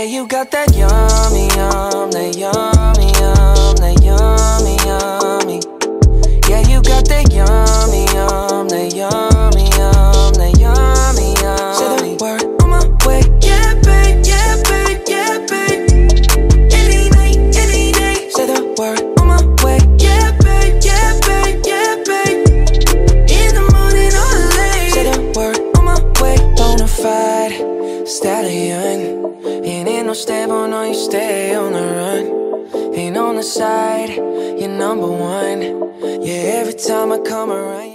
you got that yummy, that yummy, that yummy, yummy. Yeah, you got that yummy, that yummy, that yummy, yummy. Say the word on my way, yeah, babe, yeah, babe, yeah, babe. Any night, any day. Say the word on my way, yeah, babe, yeah, babe, yeah, babe. In the morning or late. Say the word on my way. Bonafide stallion. Ain't no stable, no, you stay on the run. Ain't on the side, you're number one. Yeah, every time I come around.